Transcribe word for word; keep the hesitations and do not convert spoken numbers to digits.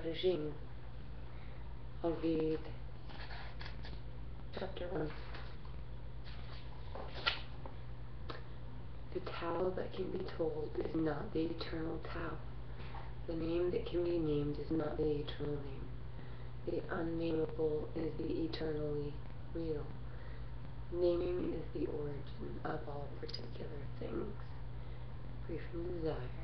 De Jing. I'll read chapter one. The Tao that can be told is not the eternal Tao. The name that can be named is not the eternal name. The unnameable is the eternally real. Naming is the origin of all particular things, free from desire.